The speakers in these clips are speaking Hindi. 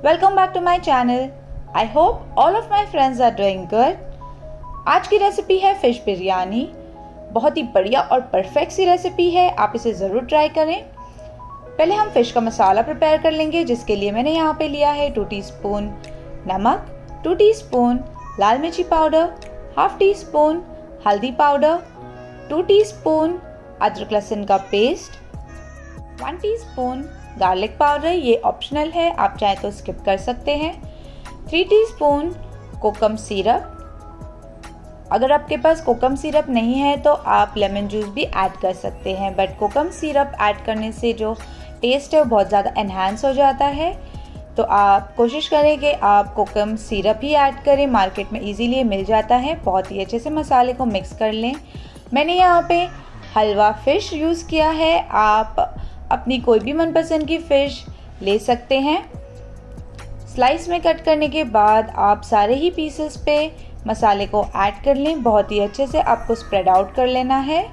Welcome back to my channel. I hope all of my friends are doing good. आज की रेसिपी है फिश बिरयानी। बहुत ही बढ़िया और परफेक्ट सी रेसिपी है, आप इसे ज़रूर ट्राई करें। पहले हम फिश का मसाला प्रिपेयर कर लेंगे, जिसके लिए मैंने यहाँ पे लिया है 2 टीस्पून नमक, 2 टीस्पून लाल मिर्ची पाउडर, हाफ टी स्पून हल्दी पाउडर, 2 टीस्पून अदरक लहसुन का पेस्ट, 1 टीस्पून गार्लिक पाउडर, ये ऑप्शनल है, आप चाहे तो स्किप कर सकते हैं, 3 टीस्पून कोकम सिरप। अगर आपके पास कोकम सिरप नहीं है तो आप लेमन जूस भी ऐड कर सकते हैं, बट कोकम सिरप ऐड करने से जो टेस्ट है वो बहुत ज़्यादा एनहांस हो जाता है। तो आप कोशिश करें कि आप कोकम सिरप ही ऐड करें, मार्केट में इजीली मिल जाता है। बहुत ही अच्छे से मसाले को मिक्स कर लें। मैंने यहाँ पे हलवा फ़िश यूज़ किया है, आप अपनी कोई भी मनपसंद की फ़िश ले सकते हैं। स्लाइस में कट करने के बाद आप सारे ही पीसेस पे मसाले को ऐड कर लें। बहुत ही अच्छे से आपको स्प्रेड आउट कर लेना है।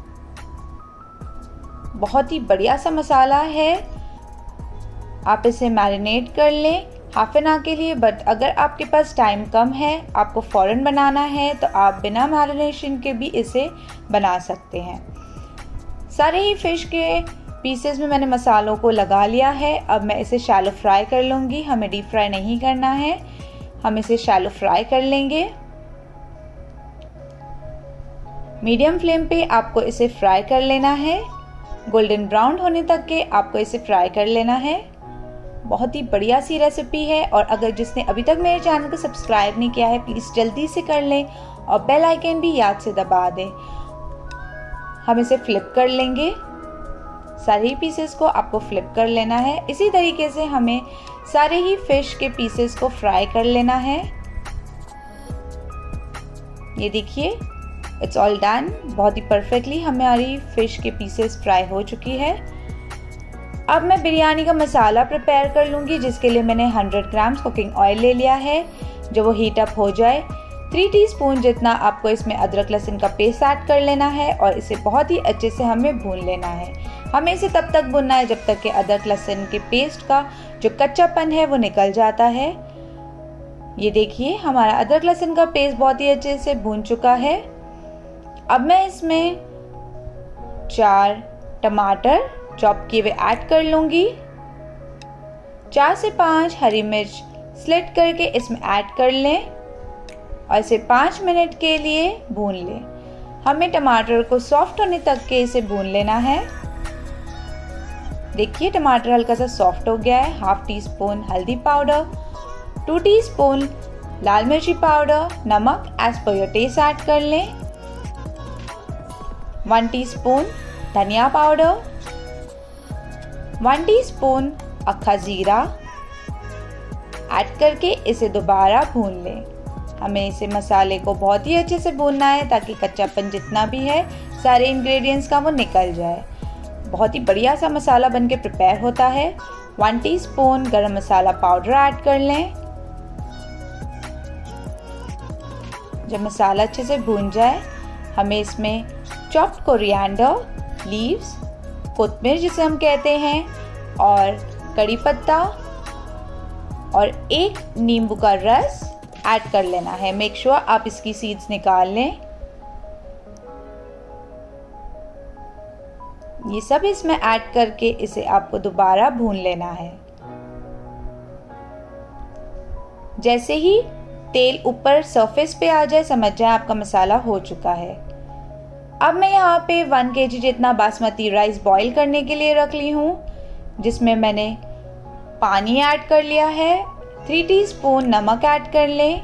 बहुत ही बढ़िया सा मसाला है, आप इसे मैरिनेट कर लें हाफ एन आवर के लिए। बट अगर आपके पास टाइम कम है, आपको फ़ौरन बनाना है, तो आप बिना मैरिनेशन के भी इसे बना सकते हैं। सारे ही फ़िश के पीसेस में मैंने मसालों को लगा लिया है। अब मैं इसे शैलो फ्राई कर लूँगी, हमें डीप फ्राई नहीं करना है, हम इसे शैलो फ्राई कर लेंगे। मीडियम फ्लेम पे आपको इसे फ्राई कर लेना है, गोल्डन ब्राउन होने तक के आपको इसे फ्राई कर लेना है। बहुत ही बढ़िया सी रेसिपी है, और अगर जिसने अभी तक मेरे चैनल को सब्सक्राइब नहीं किया है, प्लीज़ जल्दी से कर लें और बेल आइकन भी याद से दबा दें। हम इसे फ्लिप कर लेंगे, सारे ही पीसेस को आपको फ्लिप कर लेना है। इसी तरीके से हमें सारे ही फिश के पीसेस को फ्राई कर लेना है। ये देखिए, इट्स ऑल डन। बहुत ही परफेक्टली हमारी फिश के पीसेस फ्राई हो चुकी है। अब मैं बिरयानी का मसाला प्रिपेयर कर लूँगी, जिसके लिए मैंने 100 ग्राम कुकिंग ऑयल ले लिया है। जब वो हीट अप हो जाए, 3 टीस्पून जितना आपको इसमें अदरक लहसुन का पेस्ट ऐड कर लेना है, और इसे बहुत ही अच्छे से हमें भून लेना है। हमें इसे तब तक भूनना है जब तक कि अदरक लहसुन के पेस्ट का जो कच्चापन है वो निकल जाता है। ये देखिए, हमारा अदरक लहसुन का पेस्ट बहुत ही अच्छे से भून चुका है। अब मैं इसमें 4 टमाटर चॉप किए हुए ऐड कर लूँगी। 4 से 5 हरी मिर्च स्लिट करके इसमें ऐड कर लें और इसे 5 मिनट के लिए भून लें। हमें टमाटर को सॉफ्ट होने तक के इसे भून लेना है। देखिए, टमाटर हल्का सा सॉफ्ट हो गया है। हाफ टी स्पून हल्दी पाउडर, 2 टीस्पून लाल मिर्ची पाउडर, नमक as per your taste add कर लें, 1 टीस्पून धनिया पाउडर, 1 टीस्पून अक्खा जीरा ऐड करके इसे दोबारा भून लें। हमें इसे मसाले को बहुत ही अच्छे से भूनना है, ताकि कच्चापन जितना भी है सारे इंग्रेडिएंट्स का वो निकल जाए। बहुत ही बढ़िया सा मसाला बनके प्रिपेयर होता है। 1 टीस्पून गरम मसाला पाउडर ऐड कर लें। जब मसाला अच्छे से भून जाए, हमें इसमें चॉप्ड कोरिएंडर लीव्स, कोतमीर जिसे हम कहते हैं, और कड़ी पत्ता और 1 नींबू का रस ऐड कर लेना है। मेक श्योर आप इसकी सीड्स निकाल लें। ये सब इसमें ऐड करके इसे आपको दोबारा भून लेना है। जैसे ही तेल ऊपर सरफेस पे आ जाए, समझ जाए आपका मसाला हो चुका है। अब मैं यहाँ पे 1 kg जितना बासमती राइस बॉईल करने के लिए रख ली हूँ, जिसमें मैंने पानी ऐड कर लिया है। 3 टीस्पून नमक ऐड कर लें,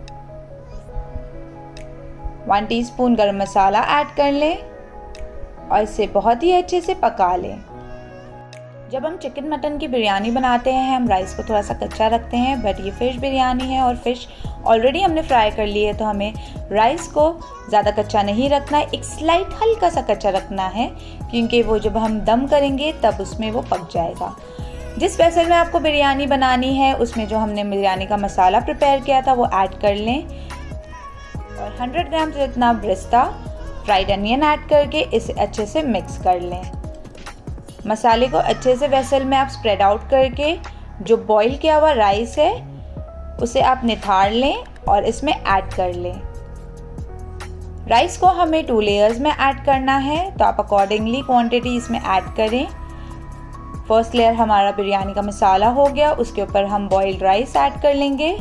1 टीस्पून गरम मसाला ऐड कर लें और इसे बहुत ही अच्छे से पका लें। जब हम चिकन मटन की बिरयानी बनाते हैं, हम राइस को थोड़ा सा कच्चा रखते हैं, बट ये फ़िश बिरयानी है और फ़िश ऑलरेडी हमने फ्राई कर ली है, तो हमें राइस को ज़्यादा कच्चा नहीं रखना है, एक स्लाइट हल्का सा कच्चा रखना है, क्योंकि वो जब हम दम करेंगे तब उसमें वो पक जाएगा। जिस वेसल में आपको बिरयानी बनानी है, उसमें जो हमने बिरयानी का मसाला प्रिपेयर किया था वो ऐड कर लें, और 100 ग्राम जितना ब्रिस्ता फ्राइड अनियन ऐड करके इसे अच्छे से मिक्स कर लें। मसाले को अच्छे से वेसल में आप स्प्रेड आउट करके जो बॉईल किया हुआ राइस है उसे आप निथाड़ लें और इसमें ऐड कर लें। राइस को हमें 2 लेयर्स में ऐड करना है, तो आप अकॉर्डिंगली क्वांटिटी इसमें ऐड करें। फर्स्ट लेयर हमारा बिरयानी का मसाला हो गया, उसके ऊपर हम बॉइल्ड राइस ऐड कर लेंगे।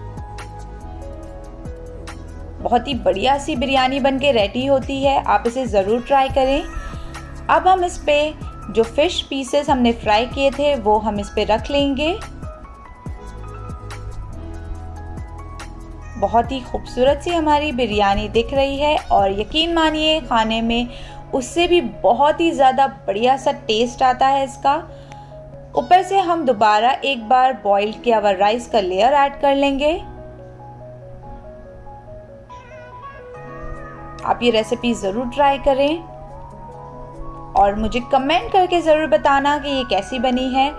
बहुत ही बढ़िया सी बिरयानी बनके रेडी होती है, आप इसे ज़रूर ट्राई करें। अब हम इस पे जो फिश पीसेस हमने फ्राई किए थे वो हम इस पे रख लेंगे। बहुत ही खूबसूरत सी हमारी बिरयानी दिख रही है और यकीन मानिए खाने में उससे भी बहुत ही ज़्यादा बढ़िया सा टेस्ट आता है इसका। ऊपर से हम दोबारा एक बार बॉईल किया हुआ राइस का लेयर ऐड कर लेंगे। आप ये रेसिपी ज़रूर ट्राई करें और मुझे कमेंट करके ज़रूर बताना कि ये कैसी बनी है।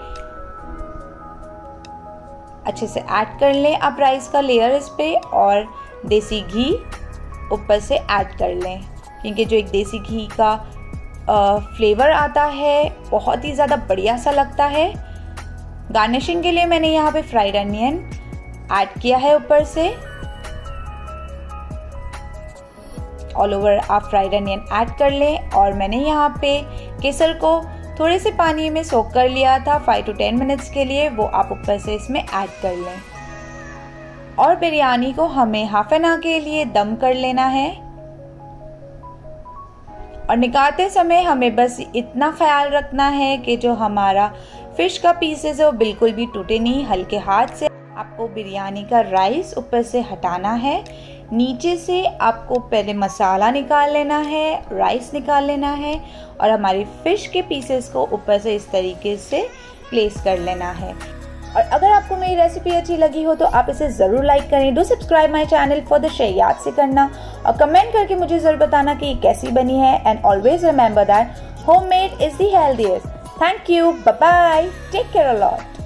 अच्छे से ऐड कर लें आप राइस का लेयर इस पे और देसी घी ऊपर से ऐड कर लें, क्योंकि जो एक देसी घी का फ्लेवर आता है बहुत ही ज़्यादा बढ़िया सा लगता है। गार्निशिंग के लिए मैंने यहाँ पे फ्राइड अनियन ऐड किया है ऊपर से। ऑल ओवर आप फ्राइड अनियन ऐड कर लें और मैंने यहाँ पे केसर को थोड़े से पानी में सोक कर लिया था 5 to 10 मिनट्स के लिए, वो आप ऊपर से इसमें ऐड कर लें। और बिरयानी को हमें हाफ एन आवर के लिए दम कर लेना है और निकालते समय हमें बस इतना ख्याल रखना है कि जो हमारा फिश का पीसेस है वो बिल्कुल भी टूटे नहीं। हल्के हाथ से आपको बिरयानी का राइस ऊपर से हटाना है। नीचे से आपको पहले मसाला निकाल लेना है, राइस निकाल लेना है और हमारी फिश के पीसेस को ऊपर से इस तरीके से प्लेस कर लेना है। और अगर आपको मेरी रेसिपी अच्छी लगी हो तो आप इसे ज़रूर लाइक करें। Do subscribe my channel for the share याद से करना और कमेंट करके मुझे ज़रूर बताना कि ये कैसी बनी है। And always remember that homemade is the healthiest. Thank you, bye bye, take care a lot.